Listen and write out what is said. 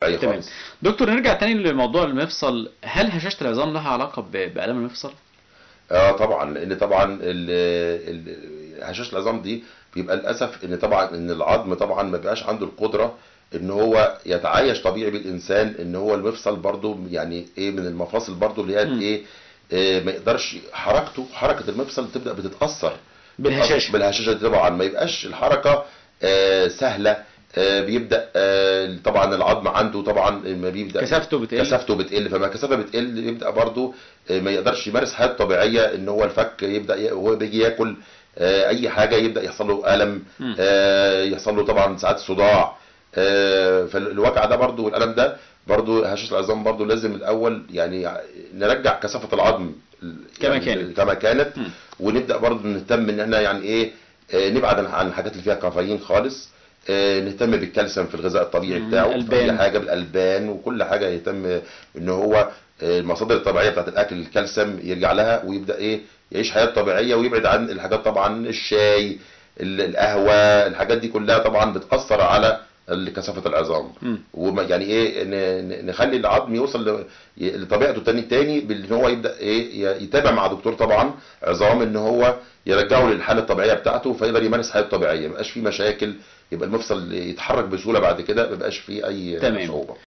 تمام. خالص. دكتور، نرجع تاني لموضوع المفصل. هل هشاشة العظام لها علاقة بآلام المفصل؟ اه طبعا، لان طبعا هشاشه العظام دي بيبقى للاسف ان طبعا ان العظم طبعا ما بيبقاش عنده القدره ان هو يتعايش طبيعي بالانسان، ان هو المفصل برضو يعني ايه من المفاصل برضو اللي هي مم. ايه، ما يقدرش حركه المفصل تبدا بتتاثر بالهشاشة. بالهشاشه دي طبعا، ما يبقاش الحركه سهله. بيبدا طبعا العظم عنده طبعا ما بيبدا كثافته بتقل. كثافته بتقل، فما كثافه بتقل يبدا برضو ما يقدرش يمارس حياته طبيعيه، ان هو الفك يبدا وهو بيجي ياكل اي حاجه يبدا يحصل له الم، مم. يحصل له طبعا ساعات صداع. فالوجع ده برضو والالم ده برضو هشاشه العظام برضو لازم الاول يعني نرجع كثافه العظم كما يعني كانت. كما كانت. مم. ونبدا برضو نهتم ان احنا يعني ايه نبعد عن الحاجات اللي فيها كافيين خالص. نهتم بالكالسيوم في الغذاء الطبيعي مم. بتاعه، في اي الألبان. حاجه بالالبان وكل حاجه يهتم ان هو المصادر الطبيعيه بتاعت الاكل الكالسيوم يرجع لها، ويبدا ايه يعيش حياه طبيعيه، ويبعد عن الحاجات طبعا الشاي القهوه الحاجات دي كلها طبعا بتاثر على كثافه العظام. مم. وما يعني ايه نخلي العظم يوصل لطبيعته تاني بان هو يبدا ايه يتابع مع دكتور طبعا عظام ان هو يرجعه للحاله الطبيعيه بتاعته، فيقدر يمارس حياته طبيعيه، ما يبقاش فيه مشاكل، يبقى المفصل يتحرك بسهوله بعد كده، ما يبقاش فيه اي تمام. صعوبه.